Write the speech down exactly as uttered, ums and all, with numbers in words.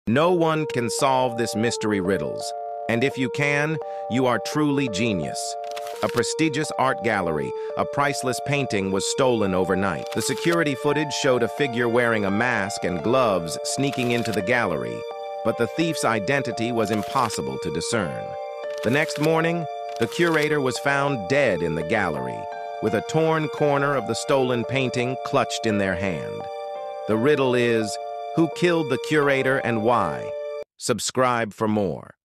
No one can solve this mystery riddles, and if you can, you are truly genius. A prestigious art gallery, a priceless painting was stolen overnight. The security footage showed a figure wearing a mask and gloves sneaking into the gallery, but the thief's identity was impossible to discern. The next morning, the curator was found dead in the gallery, with a torn corner of the stolen painting clutched in their hand. The riddle is, who killed the curator and why? Subscribe for more.